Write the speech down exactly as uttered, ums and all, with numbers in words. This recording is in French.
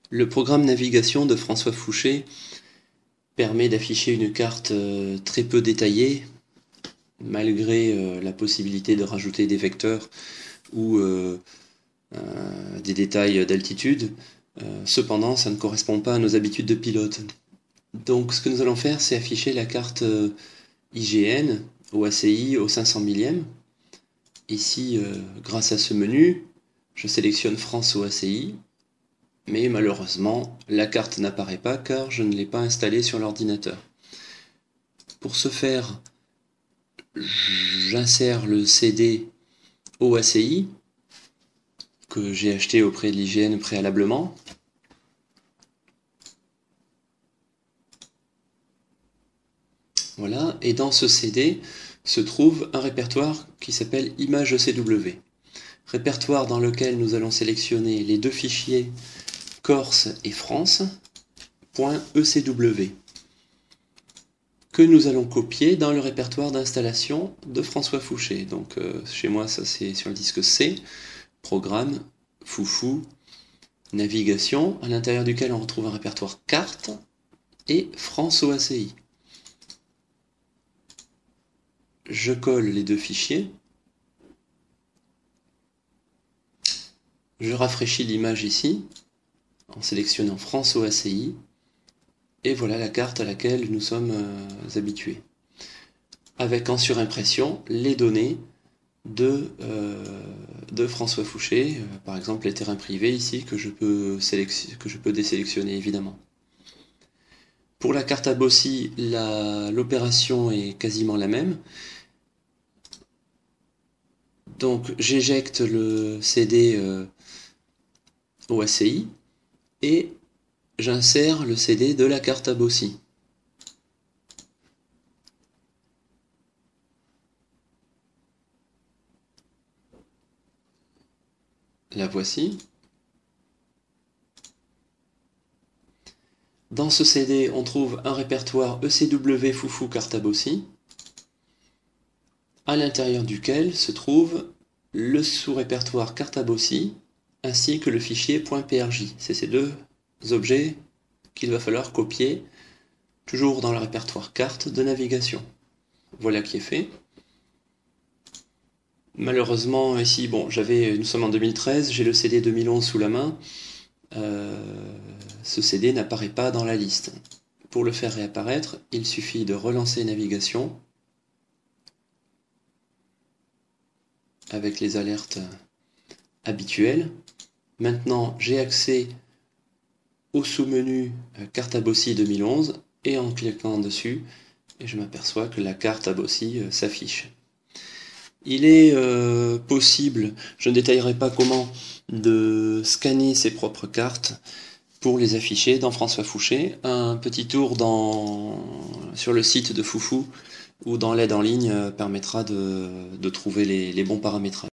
Le programme navigation de François Fouché permet d'afficher une carte très peu détaillée, malgré la possibilité de rajouter des vecteurs ou euh, euh, des détails d'altitude. Euh, cependant, ça ne correspond pas à nos habitudes de pilote. Donc ce que nous allons faire, c'est afficher la carte I G N au A C I au cinq cents millième. Ici, euh, grâce à ce menu, je sélectionne France au A C I, mais malheureusement, la carte n'apparaît pas car je ne l'ai pas installée sur l'ordinateur. Pour ce faire, j'insère le C D au A C I que j'ai acheté auprès de l'I G N préalablement. Voilà, et dans ce C D se trouve un répertoire qui s'appelle Image E C W. Répertoire dans lequel nous allons sélectionner les deux fichiers Corse et France .ecw que nous allons copier dans le répertoire d'installation de François Fouché. Donc euh, chez moi, ça c'est sur le disque C, programme, foufou, navigation, à l'intérieur duquel on retrouve un répertoire carte et France au A C I. Je colle les deux fichiers, je rafraîchis l'image ici, en sélectionnant France au A C I, et voilà la carte à laquelle nous sommes euh, habitués. Avec en surimpression les données de, euh, de François Fouché, euh, par exemple les terrains privés ici, que je peux, que je peux désélectionner évidemment. Pour la carte à Bossy, l'opération est quasiment la même. Donc j'éjecte le C D euh, au A C I et j'insère le C D de la carte à Bossy. La voici. Dans ce C D, on trouve un répertoire E C W Foufou carte à Bossy, à l'intérieur duquel se trouve le sous-répertoire carte à Bossy, ainsi que le fichier .prj. C'est ces deux objets qu'il va falloir copier, toujours dans le répertoire carte de navigation. Voilà qui est fait. Malheureusement, ici, bon, j'avais, nous sommes en deux mille treize, j'ai le C D deux mille onze sous la main. Euh, ce C D n'apparaît pas dans la liste. Pour le faire réapparaître, il suffit de relancer navigation avec les alertes habituelles. Maintenant, j'ai accès au sous-menu carte à Bossy deux mille onze et en cliquant dessus, et je m'aperçois que la carte à Bossy euh, s'affiche. Il est euh, possible, je ne détaillerai pas comment, de scanner ses propres cartes pour les afficher dans François Fouché. Un petit tour dans, sur le site de Foufou ou dans l'aide en ligne permettra de, de trouver les, les bons paramétrages.